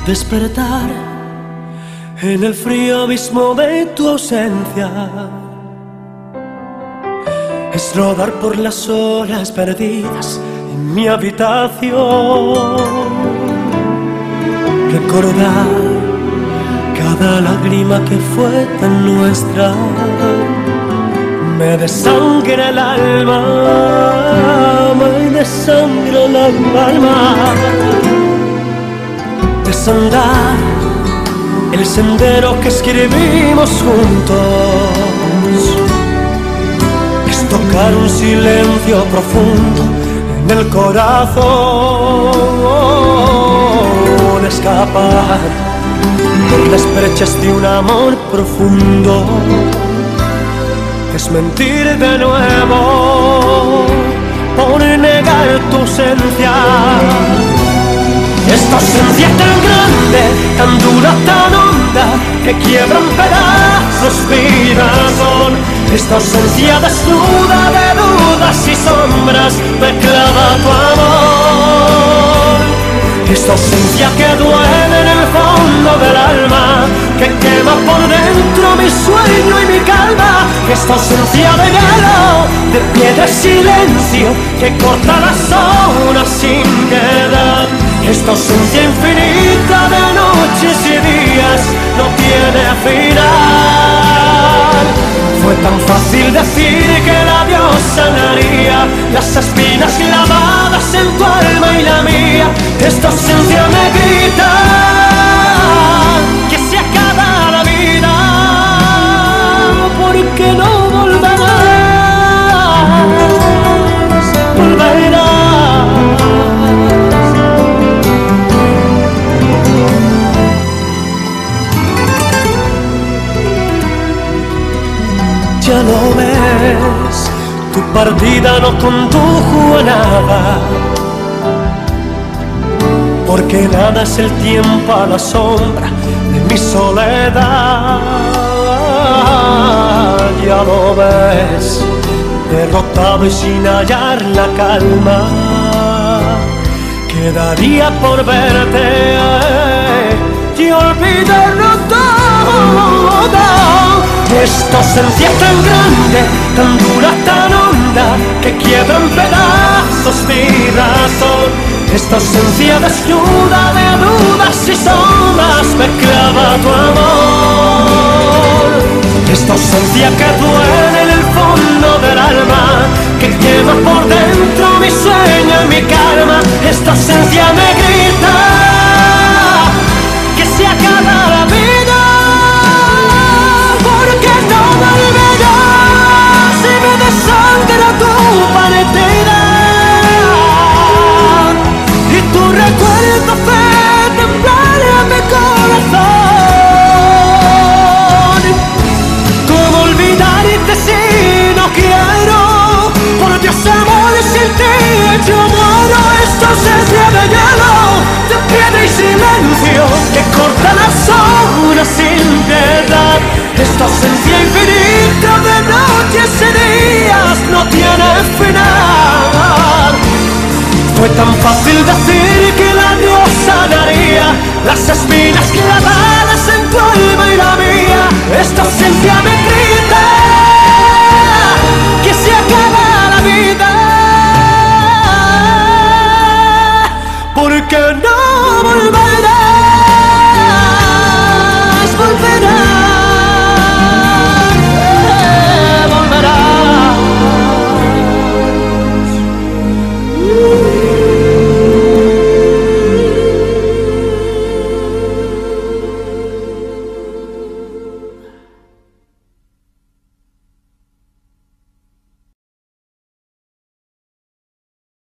Despertar en el frío abismo de tu ausencia, es rodar por las horas perdidas en mi habitación, recordar cada lágrima que fue tan nuestra, me desangra el alma, me desangra el alma. Desandar el sendero que escribimos juntos, es tocar un silencio profundo en el corazón, escapar por las brechas de un amor profundo, es mentir de nuevo por negar tu ausencia. Esta ausencia tan grande, tan dura, tan honda, que quiebra en pedazos mi razón. Esta ausencia desnuda de dudas y sombras me clava tu amor. Esta ausencia que duele en el fondo del alma, que quema por dentro mi sueño y mi calma. Esta ausencia de hielo, de piedra y silencio, que corta las horas sin piedad. Esta ausencia infinita de noches y días no tiene final. Fue tan fácil decir que el adiós sanaría las espinas clavadas en tu alma y la mía. Esta ausencia me grita que se acaba la vida, porque no volverás, volverás. Ya lo ves, tu partida no condujo a nada, porque nada es el tiempo a la sombra de mi soledad. Ya lo ves, derrotado y sin hallar la calma, quedaría por verte y olvidarlo todo. Esta ausencia tan grande, tan dura, tan honda, que quiebra en pedazos mi razón. Esta ausencia desnuda de dudas y sombras me clava tu amor. Esta ausencia que duele en el fondo del alma, que quema por dentro mi sueño y mi calma. Esta ausencia me